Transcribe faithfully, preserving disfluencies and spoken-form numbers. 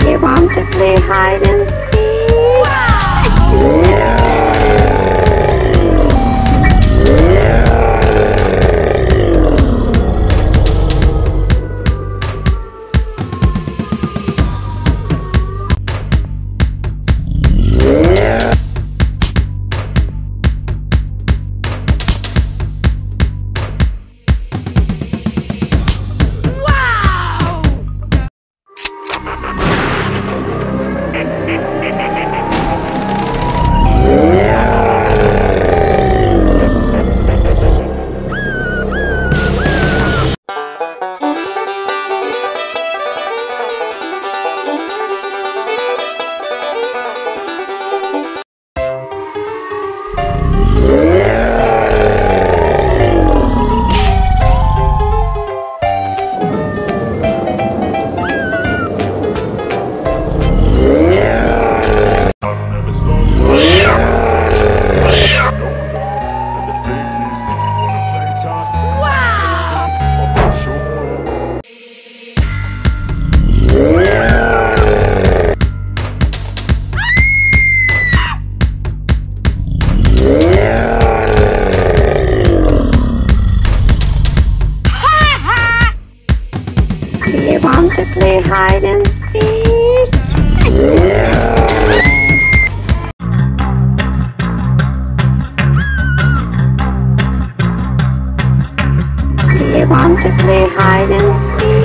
you want to play hide and seek? Wow! Do you want to play hide and seek? Do you want to play hide and seek?